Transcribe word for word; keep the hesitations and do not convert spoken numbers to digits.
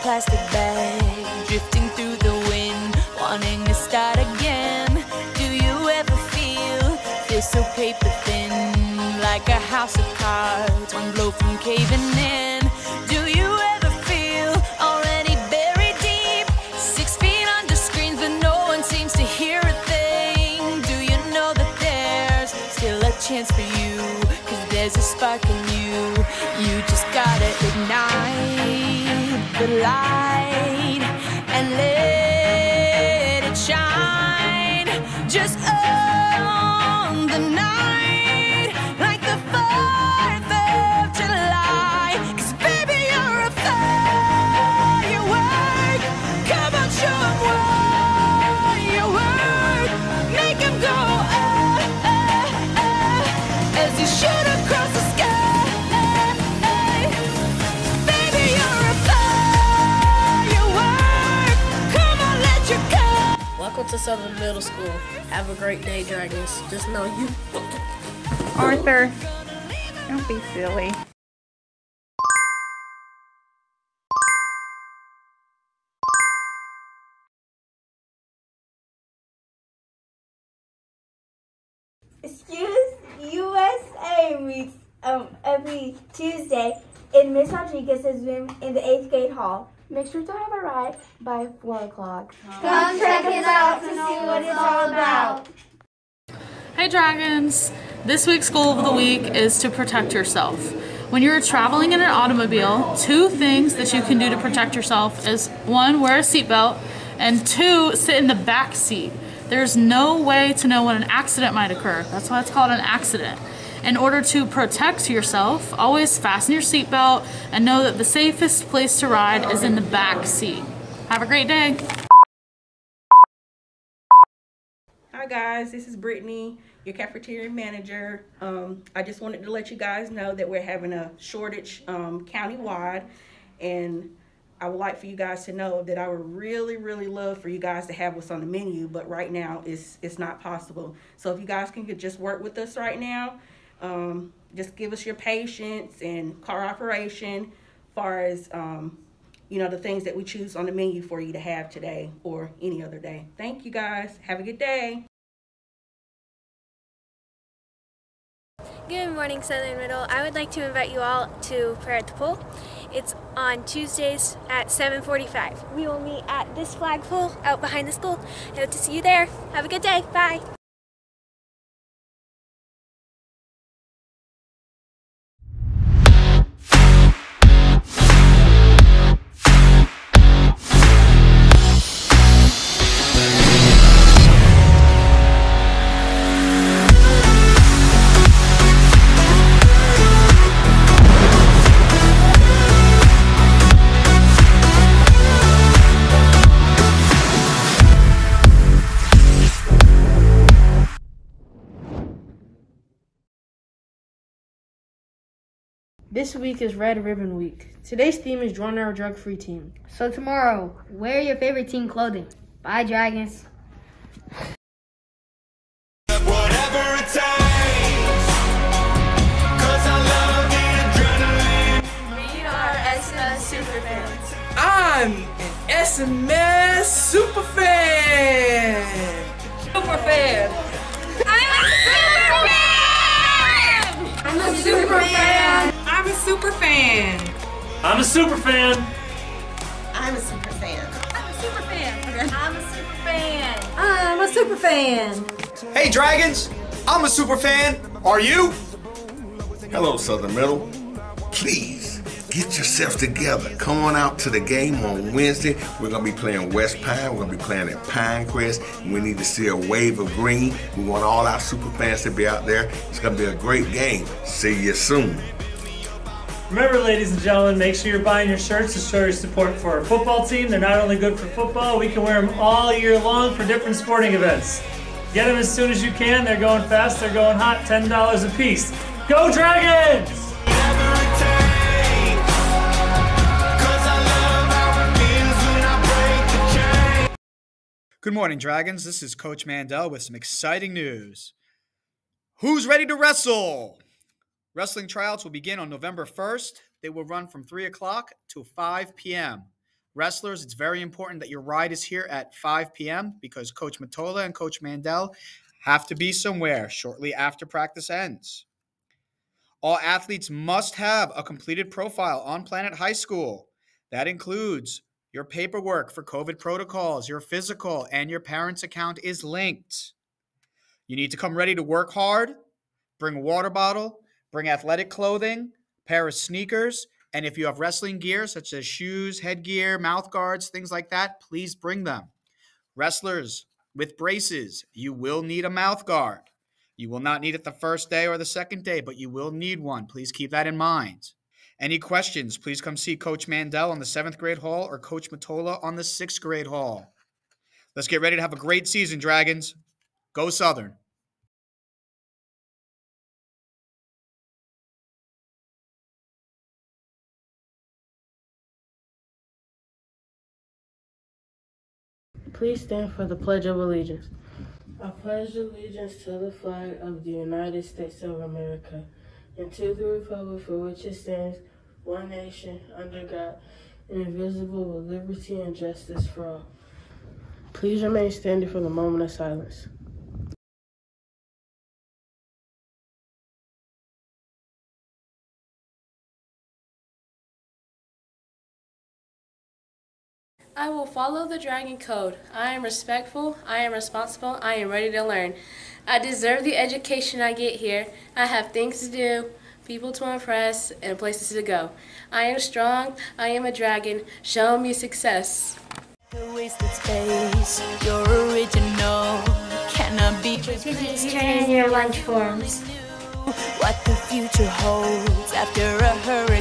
plastic bag, drifting through the wind, wanting to start again. Do you ever feel, feel so paper thin, like a house of cards, one blow from caving in? Do you ever feel already buried deep, six feet under screens, but no one seems to hear a thing? Do you know that there's still a chance for you, cause there's a spark in you? You just gotta ignite the light and let it shine. Just own the night like the fourth of July. Cause baby, you're a firework. Come on, show 'em what you work. Make 'em go oh, oh, oh, as you shoot across the sky. Baby, you're a firework. Come on, let your go. Welcome to Southern Middle School. Have a great day, Dragons. Just know you. Arthur, don't be silly. Excuse U S A meets um, every Tuesday in Miss Rodriguez's room in the eighth grade hall. Make sure to have a ride by four o'clock. Come check it out to see what it's all about. Hey Dragons! This week's goal of the week is to protect yourself. When you're traveling in an automobile, two things that you can do to protect yourself is one, wear a seatbelt, and two, sit in the back seat. There's no way to know when an accident might occur. That's why it's called an accident. In order to protect yourself, always fasten your seatbelt and know that the safest place to ride is in the back seat. Have a great day. Hi guys, this is Brittany, your cafeteria manager. Um, I just wanted to let you guys know that we're having a shortage um, countywide, and I would like for you guys to know that I would really, really love for you guys to have what's on the menu, but right now it's, it's not possible. So if you guys can just work with us right now, um, just give us your patience and cooperation as far as, um, you know, the things that we choose on the menu for you to have today or any other day. Thank you guys. Have a good day. Good morning, Southern Middle. I would like to invite you all to Prayer at the Pool. It's on Tuesdays at seven forty-five. We will meet at this flagpole out behind the school. I hope to see you there. Have a good day. Bye. This week is Red Ribbon Week. Today's theme is Join Our Drug-Free Team. So tomorrow, wear your favorite team clothing. Bye, Dragons. Whatever it takes, 'cause I love the adrenaline. We are S M S Superfans. I'm an S M S Superfan. Superfan. I'm a Superfan. I'm a super fan. I'm a super fan. I'm a super fan. I'm a super fan. I'm a super fan. I'm a super fan. Hey Dragons, I'm a super fan. Are you? Hello Southern Middle. Please get yourself together. Come on out to the game on Wednesday. We're gonna be playing West Pine. We're gonna be playing at Pinecrest. We need to see a wave of green. We want all our super fans to be out there. It's gonna be a great game. See you soon. Remember, ladies and gentlemen, make sure you're buying your shirts to show your support for our football team. They're not only good for football, we can wear them all year long for different sporting events. Get them as soon as you can. They're going fast, they're going hot, ten dollars a piece. Go Dragons! Good morning, Dragons. This is Coach Mandel with some exciting news. Who's ready to wrestle? Wrestling tryouts will begin on November first. They will run from three o'clock to five p m Wrestlers, it's very important that your ride is here at five p.m. because Coach Matola and Coach Mandel have to be somewhere shortly after practice ends. All athletes must have a completed profile on Planet High School. That includes your paperwork for COVID protocols, your physical, and your parents' account is linked. You need to come ready to work hard, bring a water bottle, bring athletic clothing, pair of sneakers, and if you have wrestling gear such as shoes, headgear, mouth guards, things like that, please bring them. Wrestlers with braces, you will need a mouth guard. You will not need it the first day or the second day, but you will need one. Please keep that in mind. Any questions, please come see Coach Mandel on the seventh grade hall or Coach Matola on the sixth grade hall. Let's get ready to have a great season, Dragons. Go Southern. Please stand for the Pledge of Allegiance. I pledge allegiance to the flag of the United States of America and to the republic for which it stands, one nation, under God, indivisible, with liberty and justice for all. Please remain standing for the moment of silence. I will follow the Dragon Code. I am respectful, I am responsible, I am ready to learn. I deserve the education I get here. I have things to do, people to impress, and places to go. I am strong, I am a dragon. Show me success. Wasted space, your original cannot be. Please turn in your lunch forms. What the future holds after a hurricane.